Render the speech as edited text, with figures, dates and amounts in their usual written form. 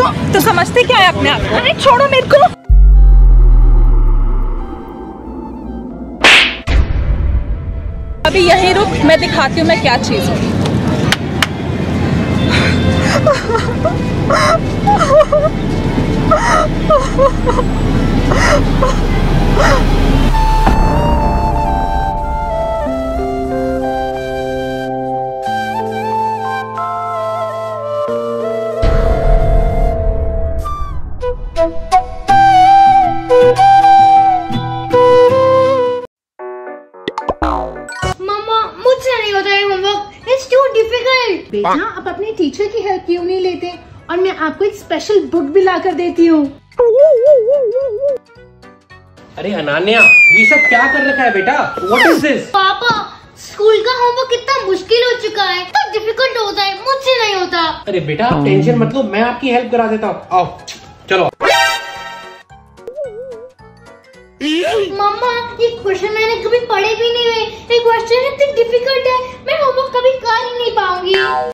तो समझते क्या है अपने आप को? अरे छोड़ो मेरे को। अभी यहीं रुक, मैं दिखाती हूँ मैं क्या चीज़ हूँ। बेटा आप अपनी टीचर की हेल्प क्यों नहीं लेते? और मैं आपको एक स्पेशल बुक भी ला कर देती हूँ। अरे अनान्या, ये सब क्या कर रखा है बेटा? What is this? पापा, स्कूल का होमवर्क कितना मुश्किल हो चुका है, तो डिफिकल्ट होता है, मुझसे नहीं होता। अरे बेटा आप टेंशन मत लो, मैं आपकी हेल्प करा देता हूँ। आओ चलो। मम्मा, ये क्वेश्चन मैंने कभी पढ़े भी नहीं हुए। ये क्वेश्चन इतनी डिफिकल्ट है, मैं होमवर्क कभी कर ही नहीं पाऊंगी।